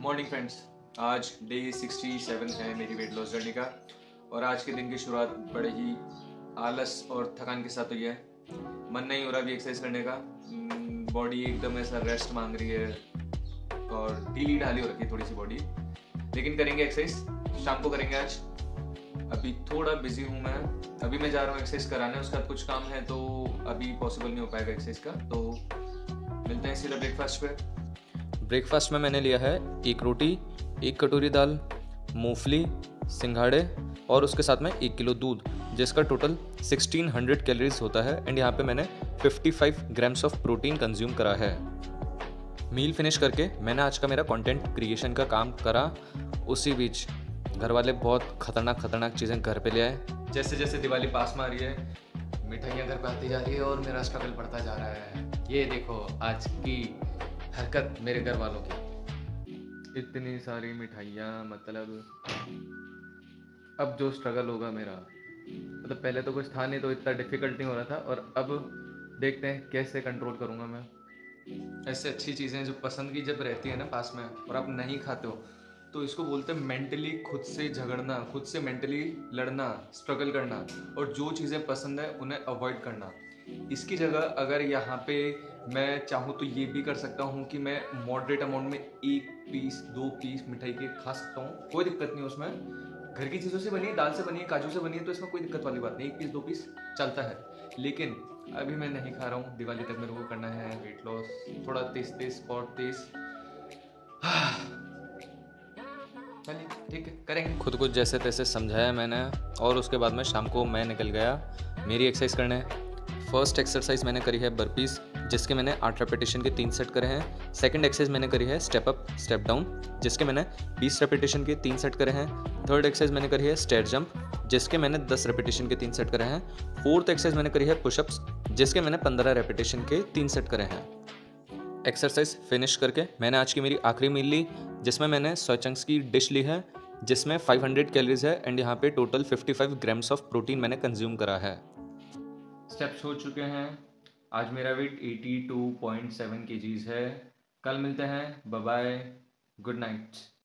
Morning friends, आज day 67 है मेरी वेट लॉस जर्नी का। और आज के दिन की शुरुआत बड़े ही आलस और थकान के साथ हुई है। मन नहीं हो रहा अभी एक्सरसाइज करने का। बॉडी एकदम ऐसा रेस्ट मांग रही है और ढीली ढाली हो रखी है थोड़ी सी बॉडी, लेकिन करेंगे एक्सरसाइज। शाम को करेंगे आज। अभी थोड़ा बिजी हूँ मैं। अभी मैं जा रहा हूँ एक्सरसाइज कराने, उसका कुछ काम है तो अभी पॉसिबल नहीं हो पाएगा एक्सरसाइज का। तो मिलते हैं सीधा ब्रेकफास्ट पे। ब्रेकफास्ट में मैंने लिया है एक रोटी, एक कटोरी दाल, मूंगफली, सिंघाड़े और उसके साथ में 1 किलो दूध, जिसका टोटल 1600 कैलोरीज होता है। एंड यहाँ पे मैंने 55 ग्राम्स ऑफ प्रोटीन कंज्यूम करा है। मील फिनिश करके मैंने आज का मेरा कंटेंट क्रिएशन का काम करा। उसी बीच घर वाले बहुत खतरनाक चीज़ें घर पे ले आए। जैसे जैसे दिवाली पास में आ रही है, मिठाइयाँ घर पे आती जा रही है और मेरा स्ट्रगल बढ़ता जा रहा है। ये देखो आज की हरकत मेरे घर वालों की। इतनी सारी मिठाइयाँ, मतलब अब जो स्ट्रगल होगा मेरा, मतलब पहले तो कुछ था नहीं तो इतना डिफिकल्ट नहीं हो रहा था, और अब देखते हैं कैसे कंट्रोल करूँगा मैं। ऐसे अच्छी चीज़ें जो पसंद की जब रहती है ना पास में और आप नहीं खाते हो, तो इसको बोलते हैं मेंटली खुद से झगड़ना, खुद से मेंटली लड़ना, स्ट्रगल करना, और जो चीज़ें पसंद है उन्हें अवॉइड करना। इसकी जगह अगर यहाँ पे मैं चाहूँ तो ये भी कर सकता हूँ कि मैं मॉडरेट अमाउंट में 1 पीस 2 पीस मिठाई के खा सकता हूँ, कोई दिक्कत नहीं उसमें। घर की चीज़ों से बनी है, दाल से बनी है, काजू से बनी है, तो इसमें कोई दिक्कत वाली बात नहीं। 1 पीस 2 पीस चलता है। लेकिन अभी मैं नहीं खा रहा हूँ। दिवाली तक मेरे को करना है वेट लॉस, थोड़ा तेज और तेज। चलिए ठीक है, करेंगे। खुद को जैसे तैसे समझाया मैंने और उसके बाद में शाम को मैं निकल गया मेरी एक्सरसाइज करने। फर्स्ट एक्सरसाइज मैंने करी है बर्पीज़, जिसके मैंने 8 रेपिटेशन के 3 सेट करे हैं। सेकंड एक्सरसाइज मैंने करी है स्टेप अप स्टेप डाउन, जिसके मैंने 20 रेपिटेशन के 3 सेट करे हैं। थर्ड एक्सरसाइज मैंने करी है स्टेयर जंप, जिसके मैंने 10 रेपिटेशन के 3 सेट करे हैं। फोर्थ एक्सरसाइज मैंने करी है पुशअप्स, जिसके मैंने 15 रेपिटेशन के 3 सेट करे हैं। एक्सरसाइज फिनिश करके मैंने आज की मेरी आखिरी मील ली, जिसमें मैंने सोया चंक्स की डिश ली है, जिसमें 500 कैलोरीज है। एंड यहाँ पे टोटल 55 ग्राम्स ऑफ प्रोटीन मैंने कंज्यूम करा है। स्टेप्स हो चुके हैं। आज मेरा वेट 82.7 kgs है। कल मिलते हैं। Bye bye, good night.